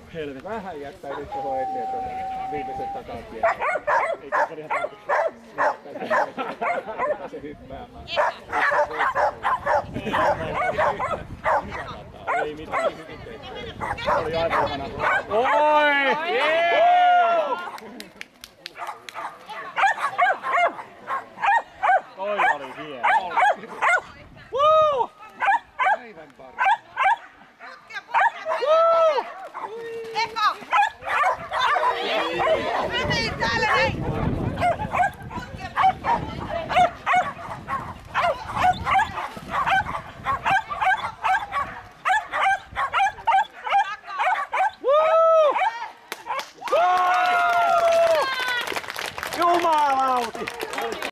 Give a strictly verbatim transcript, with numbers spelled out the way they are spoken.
Helvetti. Vähän jättäydyt tuohon eteen tuon viimeisen takatien. Ei tässä ole ihan tarkoitus. Se hyppäämään. Ei mitään. Oli aivan ihana. Oi! Jee! Toi oli hieno. Woo! Päivän paras. Woo! Eka! Meni täällä näin! Jumalauti!